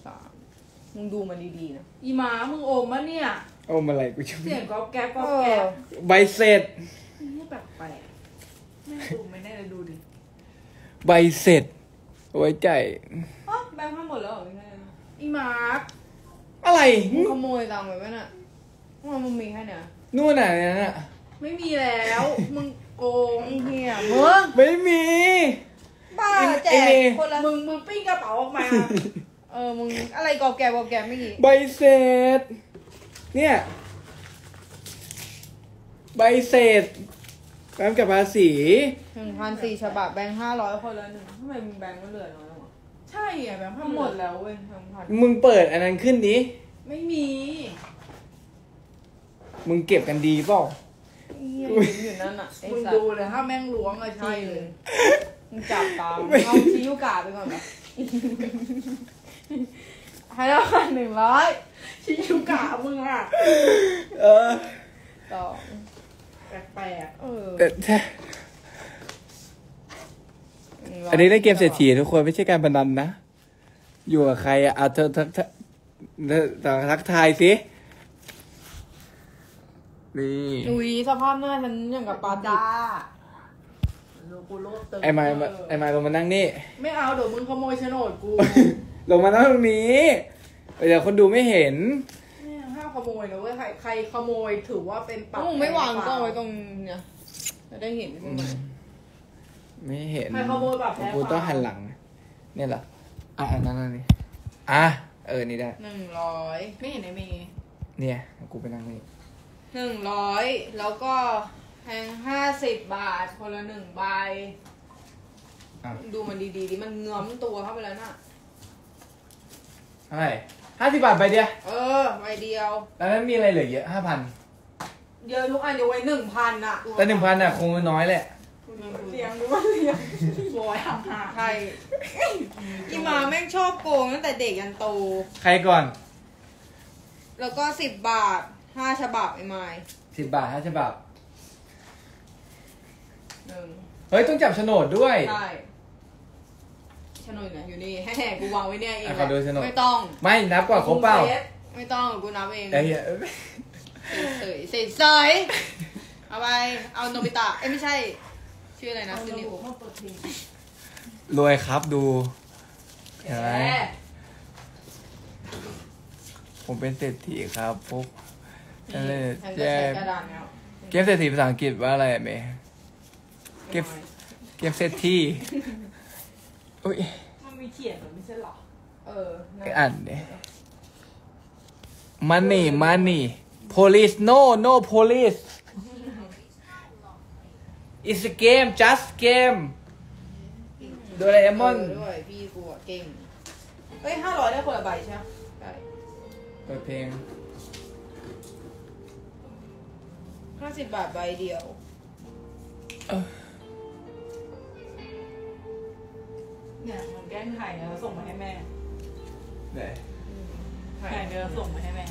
3มึงดูมันดีๆนะอีหมามึงโอมมะเนี่ยโอมอะไรกูจะเสียงก๊อบแก๊บก๊อบแก๊บใบเสร็จนี่แปลกแม่ดูไม่แน่เลยดูดิใบเสร็จไว้ใจอ๋อแบงค์ทั้งหมดแล้วเหรอพี่แม่อีหมาอะไรมึงขโมยตังค์ไปไหมน่ะมึงมีแค่เนี้ยนู่นไหนน่ะไม่มีแล้วมึงโกงเฮียมึงไม่มีบ้าแจกคนละมึงปิ้งกระเป๋าออกมามึงอะไรกอบแกไม่กี่ใบเสร็จเนี่ยใบเสร็จแบงค์กับภาษี 1,400 ฉบับแบงค์500คนละหนึ่งทำไมมึงแบงค์มันเหลือน้อยจังวะใช่อ่ะแบงค์ทั้งหมดแล้วเว้ยมึงเปิดอันนั้นขึ้นดิไม่มีมึงเก็บกันดีเปล่าอยู่นั่นอ่ะมึงดูเลยถ้าแม่งล้วงอะใช่เลยมึงจับตามเอาชิยุกะไปก่อนปะให้แล้วกัน100 ชิยูกะมึงอ่ะต่อแปลกอันนี้ได้เกมเศรษฐีทุกคนไม่ใช่การพนันนะอยู่กับใครอ่ะเธอทักทายสินี่อุ้ยสภาพหน้าฉันอย่างกับปลาจ้าไอ้ไม้ลงมานั่งนี่ไม่เอาเดี๋ยวมึงขโมยโฉนดกูลงมานั่งตรงนี้เดี๋ยวคนดูไม่เห็นห้ามขโมยนะเว้ยใครขโมยถือว่าเป็นปรับมึงไม่วางก็ไว้ตรงเนี้ยจะได้เห็นใช่ไหมไม่เห็นใครขโมยแบบกูต้องหันหลังเนี่ยเหรอนั่นนี่นี่ได้ 100 ไม่เห็นไอ้เมย์เนี่ยกูไปนั่งนี่ 100แล้วก็แพง50 บาทคนละ1ใบดูมันดีๆมันเงื้อมตัวเข้าไปแล้วน่ะเท่าไหร่50 บาทใบเดียวใบเดียวแล้วนั้นมีอะไรเหลือเยอะ 5,000 เยอะทุกอันเดี๋ยวไว้ 1,000 อ่ะแต่ 1,000 อ่ะคงน้อยแหละเลี้ยงหรือว่าเลี้ยงบอยห่าใครอีมาแม่งชอบโกงตั้งแต่เด็กยันโตใครก่อนแล้วก็10 บาท5 ฉบับไอ้ไม้ 10 บาท5 ฉบับเฮ้ยต้องจับโฉนดด้วยใช่โฉนดเนี่ยอยู่นี่แห่กูวางไว้เนี่ยเองไม่ต้องไม่นับก่อนครบเปล่าไม่ต้องกูนับเองเสยเอาไปเอาโนบิตะไม่ใช่ชื่ออะไรนะชื่อนิโอรวยครับดูเห็นไหมผมเป็นเศรษฐีครับปุ๊บเกมเศรษฐีภาษาอังกฤษว่าอะไรเมย์เกมเศรษฐีอุ้ยมันมีเขียนหรือไม่ใช่หรออ่านเนี่ย money police no police it's a game just game โดราเอมอนด้วยพี่กูเก่ง500ได้คนละใบใช่ไหมได้เปิดเพลง 50 บาทใบเดียวเนี่ยมันแกล้งถ่ายแล้วส่งมาให้แม่ไหนถ่ายแล้วส่งมาให้แม่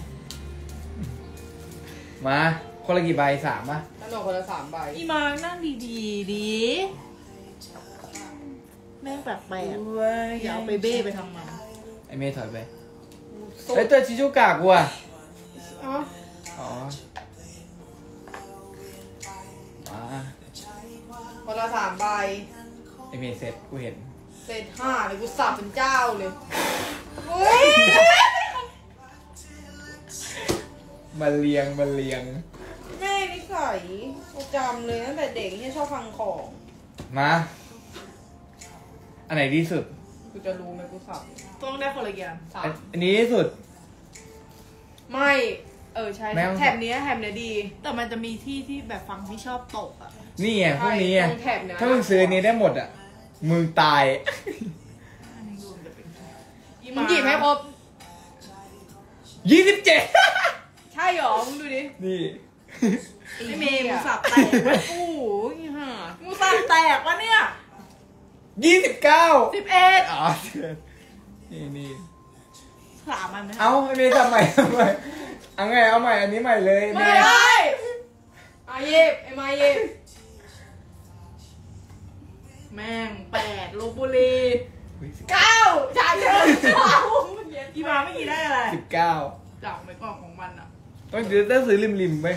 มาคนละกี่ใบ3อ่ะตั้งแต่คนละ3ใบอีมานั่งดีแม่งแปลกอย่าเอาไปเบ้ไปทำมันไอเมย์ถอยไปตัวชิชูกะกูอ่ะอ๋อคนละ3ใบไอเมย์เสร็จกูเห็นเศษ5เลยกูสับเป็นเจ้าเลยมาเลียงแม่นิสัยกูจำเลยตั้งแต่เด็กที่ชอบฟังของมาอันไหนดีสุดกูจะรู้ไหมกูสับต้องได้คนละอย่างอันนี้ที่สุดไม่ใช่แถบนี้ดีแต่มันจะมีที่แบบฟังที่ชอบตกอ่ะนี่ไงพวกนี้ไงถ้ามึงซื้อนี้ได้หมดอ่ะมึงตายมึงหยิบให้ครบ 27 ใช่หรอมึงดูดินี่ไอเมย์มึงสับแตกวะกูมึงสับแตกวะเนี่ย 29 11 อ๋อนี่ 3อันนะเอาไอเมย์ทำใหม่เอาไงเอาใหม่อันนี้ใหม่เลยไม่ได้เย็บไอ้มาเย็บแม่ง8ลพบุรี 9ชาเชิงเทราอีมาไม่กี่ได้อะไร 19 จับไปก่อนของมันอ่ะต้องซื้อริมๆไป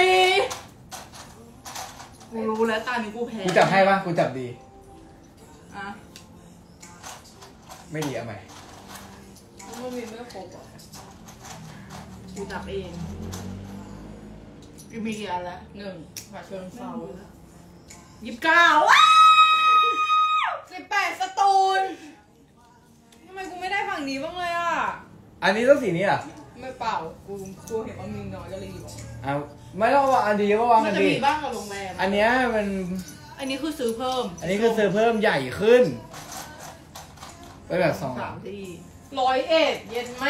4กูรู้แล้วตอนนี้กูแพ้กูจับให้ปะกูจับดีอ่ะไม่ดีเอาใหม่มันมีไม่ครบอ่ะกูจับเองกูมีกี่อันแล้ว 1ผัดเชิงเซา 29 18สตูลทำไมกูไม่ได้ฝั่งนี้บ้างเลยอ่ะอันนี้ต้องสีนี้อ่ะไม่เปล่ากูเห็นว่ามีน้อยก็เลยหยิบออกเอาไม่ต้องวางอันดีก็วางมัอันนจะดีมีบ้างกับโรงแรมอันเนี้ยมันอันนี้คือซื้อเพิ่มอันนี้คือซื้อเพิ่มใหญ่ขึ้นไปแบบ2 3 ที่ 101เย็นแม่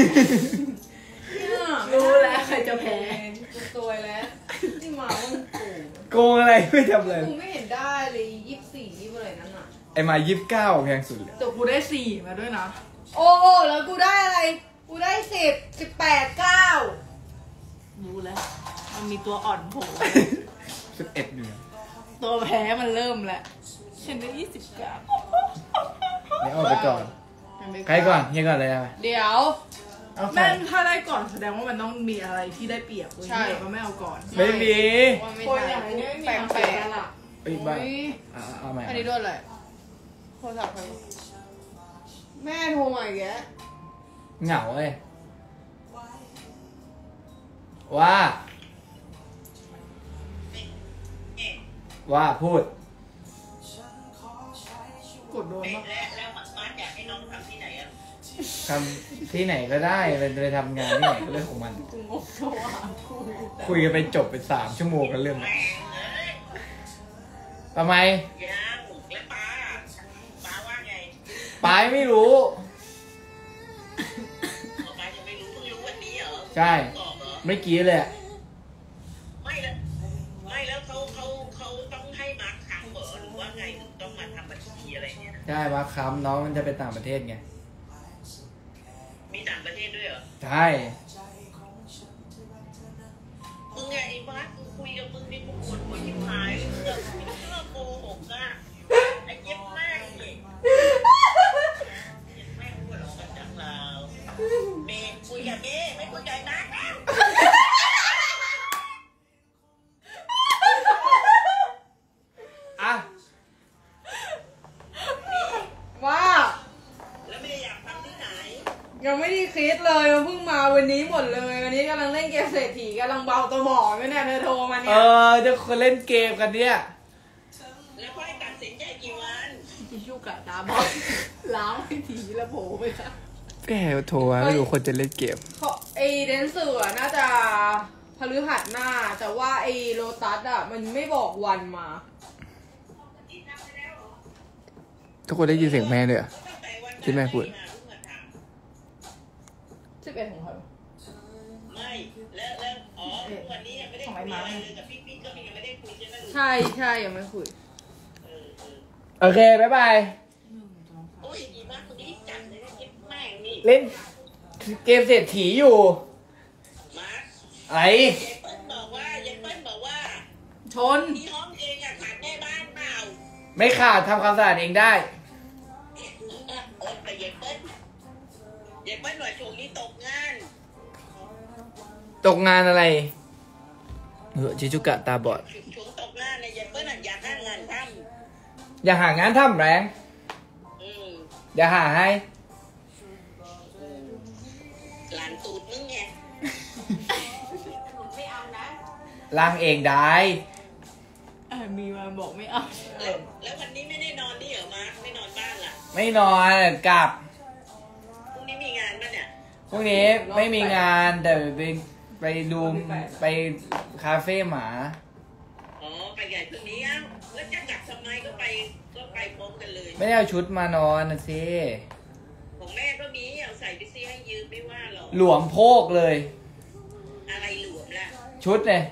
รู้แล้วใครจะแพ้กูซวยแล้วที่มาว่ามึงโกงโกงอะไรไม่ทำเลยกูไม่เห็นได้เลย24ยี่อะไรนั่นอ่ะไอมา29แพงสุดเลยแต่กูได้ 4 มาด้วยนะโอ้แล้วกูได้อะไร กูได้10 18 9 รู้แล้ว มันมีตัวอ่อนโผล่ 11เนี่ยตัวแพ้มันเริ่มแล้วฉันได้ 29 นี่เอาไปก่อนใครก่อนเฮียก่อนเลยนะเดี๋ยวเอาใครแม่งถ้าได้ก่อนแสดงว่ามันต้องมีอะไรที่ได้เปรียบเว้ยใช่เดี๋ยวก็ไม่เอาก่อนไม่มีว่าไม่คนได้อย่างนี้ไม่มีแปลกทางแปลเสียกสละอีกบ้างเอาใหม่อันนี้โดนอะไรโทรศัพท์ใครวะแม่โทรมาอีกแล้วเหงาเลยว่าพูดกดโดนปะแล้วมาร์ทอยากให้น้องทำที่ไหนอ่ะทำที่ไหนก็ได้ไปทำงานที่ไหนก็เรื่องของมันกูงงโทรหากูคุยกันไปจบไป3 ชั่วโมงกันเรื่องแม่งเอ้ยทำไมยังแล้วป้าว่าไงปายไม่รู้ป้ายังไม่รู้เพิ่งรู้วันนี้เหรอใช่บอกเหรอเมื่อกี้เลยอะไม่แล้วเขาต้องให้มาร์คค้างเหรอหรือว่าไงถึงต้องมาทำบัญชีอะไรเนี่ยใช่มาค้ำน้องมันจะไปต่างประเทศไงมีต่างประเทศด้วยเหรอใช่มึงไงไอ้มาร์คกูคุยกับมึงนี่กูปวดหัวที่หายเลยเรื่องโกหกอ่ะไอ้เย็บแม่งนี่เย็บแม่งพูดออกมาจากเราเมย์คุยกับเมย์ไม่คุยกับมาร์คแล้วอ่ะว่าแล้วไม่ได้อยากทำที่ไหนยังไม่ได้คิดเลยมันเพิ่งมาวันนี้หมดเลยวันนี้กำลังเล่นเกมเศรษฐีกำลังเบาตัวหมออยู่เนี่ยเธอโทรมาเนี่ยจะคนเล่นเกมกันเนี่ยแล้วค่อยตัดสินใจกี่วันทิชชู่กัดตาบอดล้างให้ทีแล้วโผล่ไปค่ะแกโทรมาไม่รู้คนจะเล่นเกมไอเดนเซอร์อะน่าจะพฤหัสหน้า แต่ว่าไอโลตัสอะมันไม่บอกวันมาทุกคนได้ยินเสียงแม่เลยอะตั้งแต่วันที่แม่พูด 11ของเขาไม่แล้วอ๋อวันนี้ยังไม่ได้คุยอะไรเลยกับพี่ก็ยังไม่ได้คุยใช่ไหมใช่ยังไม่คุยโอเค บ๊ายบายโอ้ยดีมากคนนี้จัดเลยนะเก็บแม่งนี่เล่นเกมเศรษฐีอยู่มาร์คไอ้ยายเปิ้ลบอกว่าชนที่ห้องเองอะขาดแม่บ้านเปล่าไม่ขาดทำความสะอาดเองได้แต่ยายเปิ้ลหน่อยช่วงนี้ตกงานตกงานอะไรชิจุกะตาบอดช่วงตกงานเนี่ยยายเปิ้ลอยากหางานทอย่าหางานทำแรงำอย่าหาให้หลานตูดนึงไง ไม่เอานะล้างเองได้มีมาบอกไม่เอาแล้ววันนี้ไม่ได้นอนนี่เหรอมาร์คไม่นอนบ้านล่ะไม่นอนกลับพรุ่งนี้มีงานป่ะเนี่ยพรุ่งนี้ไม่มีงานแต่ไปดูไปคาเฟ่หมาอ๋อไปใหญ่พรุ่งนี้อ้าวแล้วจะกลับทำไมก็ไปพร้อมกันเลยไม่ได้เอาชุดมานอนนะสิของแม่ก็มีเอาใส่ไปซิให้ยืมไม่ว่าหรอกหลวมโพกเลยอะไรหลวมล่ะชุดเนี่ย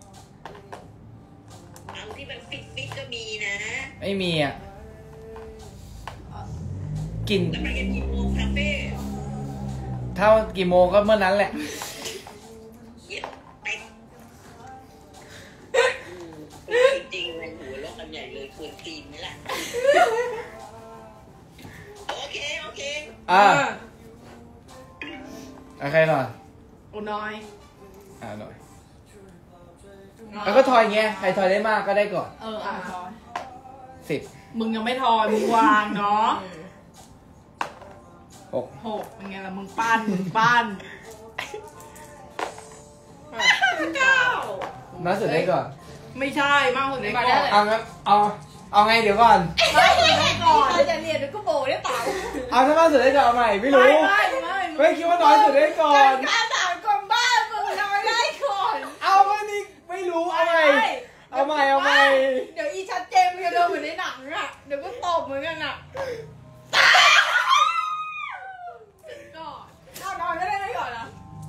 เอาที่มันฟิตก็มีนะไม่มีอ่ะกินแล้วไปกันกี่โมงคาเฟ่เท่ากี่โมงก็เมื่อนั้นแหละเย็บเป็ดจริงๆเลยหัวเราะกันใหญ่เลยควรตีนไหมล่ะโอเคอ่าใครหน่อยโอ้น้อยหน่อยแล้วก็ทอยเงี้ยใครทอยได้มากก็ได้ก่อนทอย 10 มึงยังไม่ทอยมึงวางเนาะ 6 6เป็นไงล่ะมึงปั้น9 น้อยสุดได้ก่อนไม่ใช่มากสุดได้ก่อนเอางั้นเอาไงเดี๋ยวก่อนมากสุดได้ก่อนใครจะเรียนก็โบได้เปล่าเอาถ้ามากสุดได้ก่อนเอาใหม่ไม่รู้ ไม่คิดว่าน้อยสุดได้ก่อนข้าถามก่อนบ้านมึงน้อยได้ก่อนเอาไม่นี่ไม่รู้เอาใหม่เอาใหม่เดี๋ยวอีชัดเจมจะโดนเหมือนในหนังอ่ะเดี๋ยวก็ตบเหมือนกันอ่ะก็เอานอนก็ได้ก่อนนะ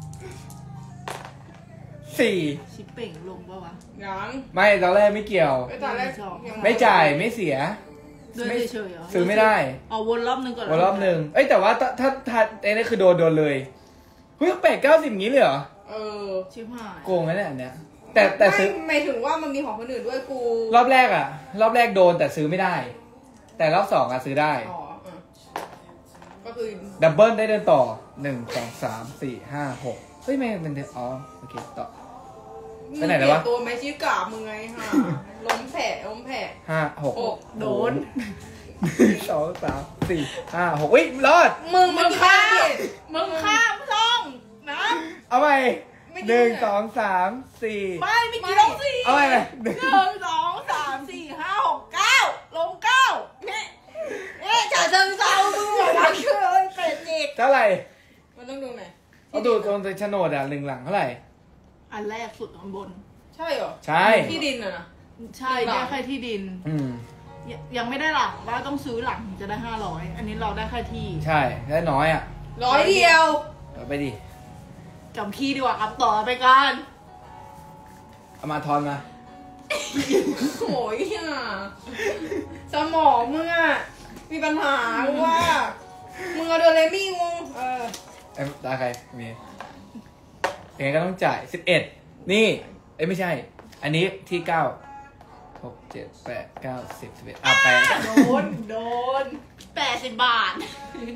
4 ชิปเป่งลงปะวะยังไม่ตอนแรกไม่เกี่ยวตอนแรกไม่จ่ายไม่เสียเดินเฉยๆเหรอซื้อไม่ได้เอาวนรอบนึงก่อนวันรอบหนึ่งเอ้ยแต่ว่าถ้าไอ้นี่คือโดนเลยเฮ้ย8-90งี้เลยเหรอชิบหายโกงไหมเนี่ยอันเนี้ยแต่ซื้อไม่หมายถึงว่ามันมีของคนอื่นด้วยกูรอบแรกโดนแต่ซื้อไม่ได้ แต่รอบ2อะซื้อได้อ๋อก็คือดับเบิลได้เดินต่อ1 2 3 4 5 6เฮ้ยไม่มันอ๋อโอเคต่อ ไปไหนแล้ววะตัวไม่ชี้กาบมึงไงฮะล้มแผล 5 6 โดน 1 2 3 4 5 6อุ้ยรอดมึงข้ามมึงข้ามช่องนะเอาใหม่ไม่ได้ 1 2 3 4 ไม่ไม่กี่ลงสี่เอาใหม่ 1 2 3 4 5 6 9ลง9เนี่ยจ่าเชิงเซามึงบอกว่าคือเป็ดจิกเท่าไหร่มันต้องดูไหนเอาดูตรงโฉนดหนึ่งหลังเท่าไหร่อันแรกสุดข้างบนใช่เหรอใช่ที่ดินอะนะใช่ได้แค่ที่ดิน ยังไม่ได้หลังว่าต้องซื้อหลังถึงจะได้500อันนี้เราได้แค่ที่ใช่ได้น้อยอ่ะ 100 เดียวเอาไปดิจำที่ดีกว่าครับต่อไปกันเอามาทอนมาโอ้ยอ่ะสมองมึงอ่ะมีปัญหาว่ามึงเอาโดเรมี่งงเอ้ยตาใครมียังไงก็ต้องจ่าย11นี่เอ้ยไม่ใช่ อันนี้ที่9 6 7 8 9 10 118 โดน80 บาท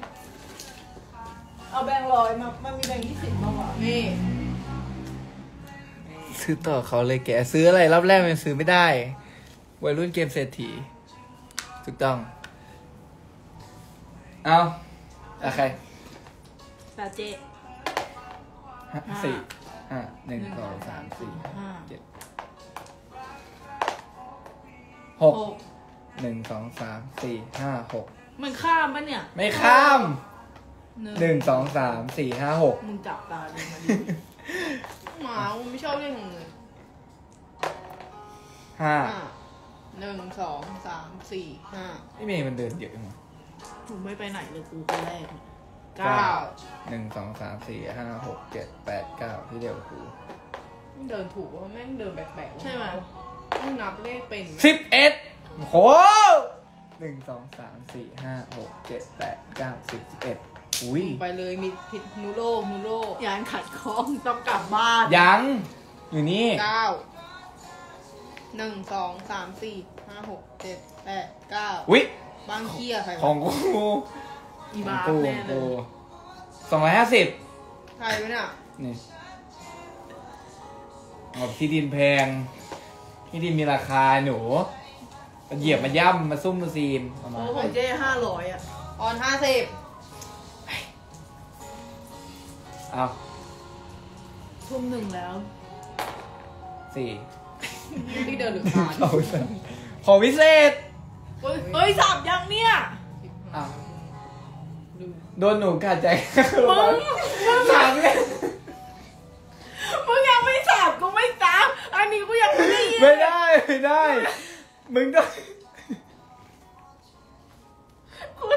เอาแบงค์100มันมีแบงค์20บ้างวะนี่ซื้อต่อเขาเลยแกซื้ออะไรรอบแรกมันซื้อไม่ได้วัยรุ่นเกมเศรษฐีถูกต้องเอาใครตาเจ๊ 4 5 1 2 3 4 7 6 1 2 3 4 5 6 มันข้ามปะเนี่ยไม่ข้าม1 2 3 4 5 6 มึงจับตาดูมาดิหมามึงไม่ชอบเรื่องของมึง 5 1 2 3 4 5 ไม่เมย์มันเดินเยอะมั้งมึงไม่ไปไหนเลยกูคนแรก 1 2 3 4 5 6 7 8 9ที่เดียวกูมึงเดินถูกว่าแม่งเดินแปลกๆใช่ไหมมึงนับเลขเป็น 11โห1 2 3 4 5 6 7 8 9 10 11อุ้ยไปเลยมีผิดนูโรยานขัดข้องต้องกลับบ้านยังอยู่นี่ 9 1 2 3 4 5 6 7 8 9 อุ้ยบางเคียใครของกูอีบากูแน่เลย 250 ใครวะเนี่ยนี่ที่ดินแพงที่ดินมีราคาหนูเหยียบมาย่ำมาซุ่มมาซีมเอามาโอ้ของเจ๊500อ่ะออน 50 เอาทุ่มหนึ่งแล้ว 4 ที่เดินหรือคานของวิเศษเฮ้ยสับยังเนี่ยอ้าวโดนหนูกัดใจมึงสามเลยมึงยังไม่สับกูไม่สับอันนี้กูยังไม่ได้ยินไม่ได้มึงต้องกู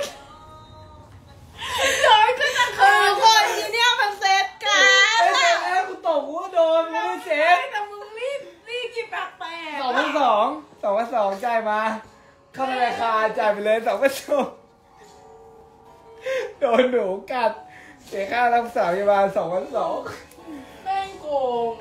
ย้อยก็จะเคยคนทีเนี้ยมันเซตกันไอ้แต่แรกกูตกกูโดนมึงเซ็ตแต่มึงรีบกินแปลกๆ 2,200จ่ายมาเข้าธนาคารจ่ายไปเลย2,200โดนหนูกัดเสียค่ารักษาพยาบาล2,200 แม่งโกง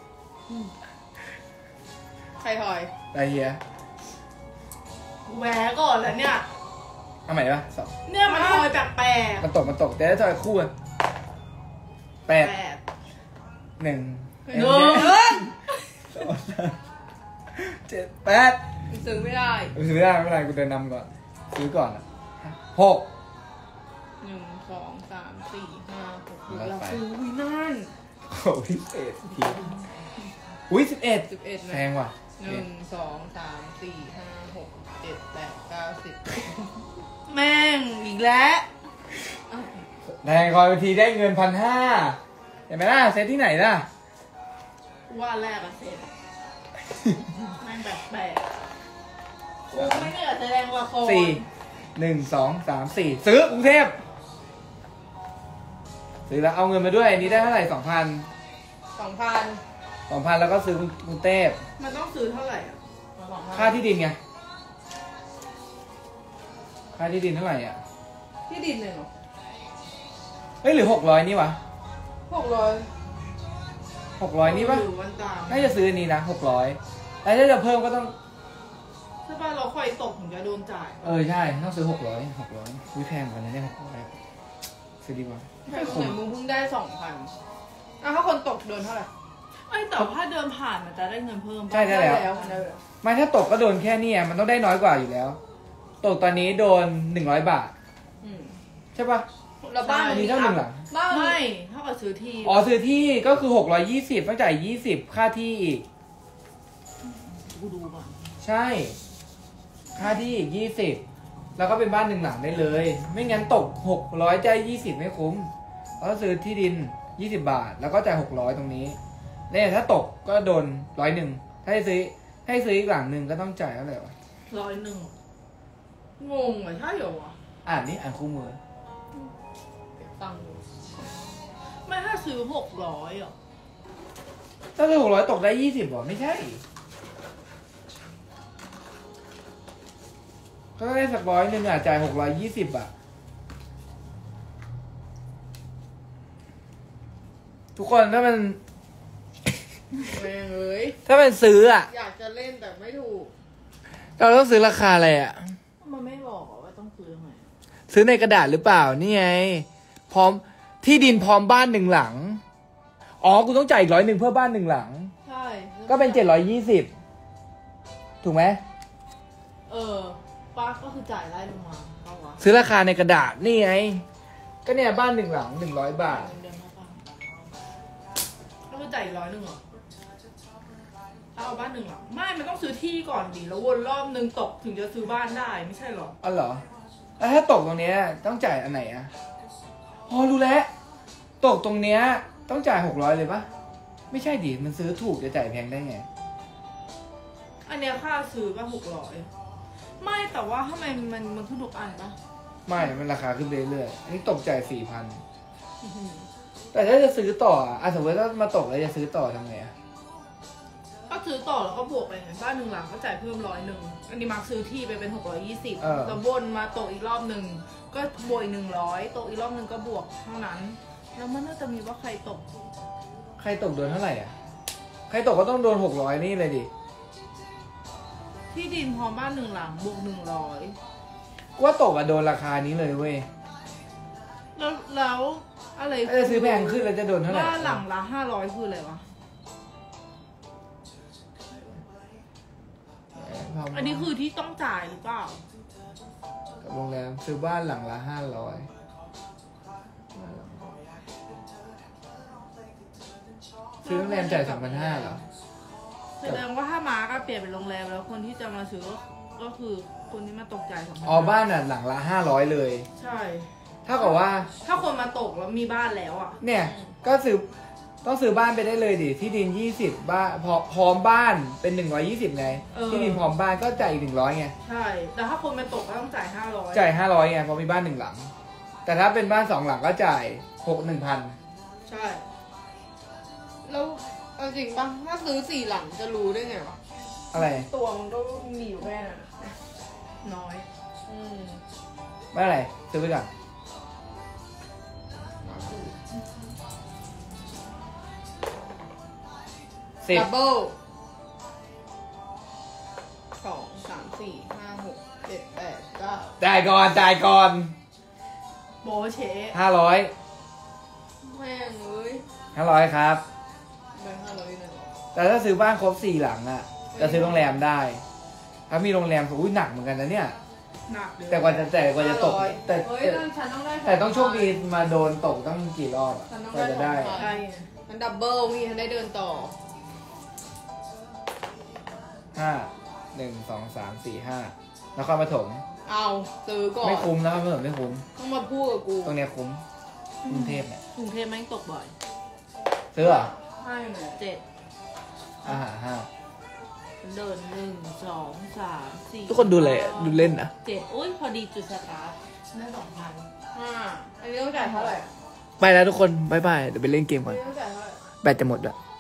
ใครถอยได้เฮียแหวก่อนแล้วเนี่ยเอาใหม่ปะ2 เนี่ยมันทอยแปลกมันตกแต่ได้ถอยคู่กันแปด 8 หนึ่งหนึ่งเจ็ดแปดซื้อไม่ได้ซื้อไม่ได้ไม่เป็นไรกูเดินนำก่อนซื้อก่อนอะหก 1 2 3 4 5 6 แล้วเราไปซื้อวินั่นโอ้พิเศษทีอุ้ย11 11 แพงว่ะ 1 2 3 4 5 6 7 8 9 10 แม่งอีกแล้วแพงคอยบางทีได้เงิน1,500เห็นไหมล่ะเซตที่ไหนล่ะว่าแรกอะเสร็จแม่งแบบแปลกโอ้ไม่เหนื่อยแสดงละคร 4 1 2 3 4ซื้อกรุงเทพซื้อแล้วเอาเงินมาด้วยอันนี้ได้เท่าไหร่ 2,000 2,000 แล้วก็ซื้อกรุงเทพมันต้องซื้อเท่าไหร่อะค่าที่ดินไงค่าที่ดินเท่าไหร่อ่ะที่ดินเลยเหรอเฮ้ยหรือ600นี่วะ 600 600นี่ปะหรือวันตามน่าจะซื้ออันนี้นะ600แล้วถ้าจะเพิ่มก็ต้องใช่ป่ะเราคอยตกถึงจะโดนจ่ายใช่ต้องซื้อ600วิแพงกว่านั้นเนี่ย600ซื้อดีกว่าไม่คุ้มมึงเพิ่งได้ 2,000ถ้าคนตกโดนเท่าไหร่ไอ้แต่ถ้าเดินผ่านมันจะได้เงินเพิ่มปะใช่ได้แล้วได้แล้วไม่ถ้าตกก็โดนแค่นี้มันต้องได้น้อยกว่าอยู่แล้ว ตกตอนนี้โดน100 บาทอืมใช่ปะแล้วบ้านอันนี้เท่าหนึ่งหลังบ้านไม่ถ้าเกิดซื้อที่อ๋อซื้อที่ก็คือ620ต้องจ่าย20ค่าที่อีกกูดูก่อนใช่ ค่าที่อีก20แล้วก็เป็นบ้าน1 หลังได้เลย ไม่งั้นตก600จ่าย20ไม่คุ้มเราซื้อที่ดิน20 บาท แล้วก็จ่าย600ตรงนี้เนี่ยถ้าตกก็โดน100ถ้าให้ซื้ออีกหลังหนึ่งก็ต้องจ่ายเท่าไหร่วะ 101งงอ่ะใช่เหรอวะอ่านคู่มือตังค์อยู่ไม่ถ้าซื้อ600อ่ะถ้าซื้อ600ตกได้20หรอไม่ใช่ ก็ได้สัก100อ่ะจ่าย620อ่ะ ทุกคนถ้ามันแม่งเอ้ยถ้ามันซื้ออ่ะอยากจะเล่นแต่ไม่ถูกเราต้องซื้อราคาอะไรอ่ะมันไม่บอกว่าต้องซื้อยังไงซื้อในกระดาษหรือเปล่านี่ไงพร้อมที่ดินพร้อมบ้าน1 หลังอ๋อกูต้องจ่ายอีก100เพื่อบ้าน1 หลังใช่ก็เป็น720ถูกไหมป้าก็คือจ่ายไล่ลงมาเปล่าวะซื้อราคาในกระดาษนี่ไงก็เนี่ยบ้าน1 หลัง100 บาทเดือนเท่าป่ะก็คือจ่ายอีก100เหรอเอาบ้าน1 หลังไม่มันต้องซื้อที่ก่อนดิแล้ววนรอบนึงตกถึงจะซื้อบ้านได้ไม่ใช่เหรออ๋อเหรอแล้วถ้าตกตรงเนี้ยต้องจ่ายอันไหนอ่ะอ๋อรู้แล้วตกตรงเนี้ยต้องจ่าย600เลยปะไม่ใช่ดิมันซื้อถูกจะจ่ายแพงได้ไงอันเนี้ยค่าซื้อป่ะ600ไม่แต่ว่าทำไมมันขึ้นทุกอันปะไม่มันราคาขึ้นไปเรื่อยๆอันนี้ตกจ่าย4,000แต่ถ้าจะซื้อต่ออ่ะสมมติถ้ามาตกแล้วจะซื้อต่อทำไงอ่ะก็ซื้อต่อแล้วก็บวกไปไงบ้าน1 หลังก็จ่ายเพิ่ม100อันนี้มาร์คซื้อที่ไปเป็น620แต่วนมาตกอีกรอบนึงก็บวกอีก100ตกอีกรอบนึงก็บวกเท่านั้นแล้วมันน่าจะมีว่าใครตกใครตกโดนเท่าไหร่อ่ะใครตกก็ต้องโดน600นี่เลยดิที่ดินพร้อมบ้าน1 หลังบวกกูว่าตกอะโดนราคานี้เลยเว้ยแล้วอะไรถ้าจะซื้อแพงขึ้นแล้วจะโดนเท่าไหร่บ้านหลังละ500คืออะไรวะอันนี้คือที่ต้องจ่ายหรือเปล่ากับโรงแรมซื้อบ้านหลังละ500ซื้อโรงแรมจ่าย2,500เหรอแสดงว่าถ้ามาก็เปลี่ยนเป็นโรงแรมแล้วคนที่จะมาซื้อก็คือคนที่มาตกใจสองอ๋อบ้านอ่ะหลังละ500เลยใช่เท่ากับว่าถ้าคนมาตกแล้วมีบ้านแล้วอ่ะเนี่ยก็ต้องซื้อบ้านไปได้เลยดิที่ดิน20บ้านพร้อมบ้านเป็น120ไงที่ดินพร้อมบ้านก็จ่ายอีก100ไงใช่แต่ถ้าคนมาตกก็ต้องจ่าย500 จ่าย500ไงเพราะมีบ้าน1 หลัง แต่ถ้าเป็นบ้าน2 หลังก็จ่าย1,000 ใช่แล้วเอาจริงป่ะถ้าซื้อ4 หลังจะรู้ได้ไงวะอะไรตัวมันก็มีอยู่แค่นั้นน้อยไม่อะไรซื้อไปก่อน10 ดับเบิล2 3 4 5 6 7 8 9 จ่ายก่อนโบเช 500 แม่งเอ้ย 500ครับแบงค์500เลยแต่ถ้าซื้อบ้านครบ4 หลังอะจะซื้อโรงแรมได้ ถ้ามีโรงแรมอุ้ยหนักเหมือนกันนะเนี่ยหนักเลยแต่กว่าจะตก 500 แต่เฮ้ยฉันต้องได้แต่ต้องโชคดีมาโดนตกต้องกี่รอบอะฉันต้องกว่าจะได้ได้ใช่มันดับเบิลพี่ฉันได้เดินต่อ 5 1 2 3 4 5นครปฐมเอาซื้อก่อนไม่คุ้มนครปฐมไม่คุ้มต้องมาพูดกับกูตรงเนี้ยคุ้มกรุงเทพเนี่ยกรุงเทพแม่งตกบ่อยซื้อเหรอให้หน่อย 7 อาหารห้าเดิน1 2 3 4 ทุกคนดูเลยดูเล่นนะ 7อุ้ยพอดีจุดสตาร์ทได้2,000 อันนี้ต้องจ่ายเท่าไหร่ไปแล้วทุกคน บ๊ายบาย เดี๋ยวไปเล่นเกมก่อนอันนี้ต้องจ่ายเท่าไหร่แบตจะหมดแล้ว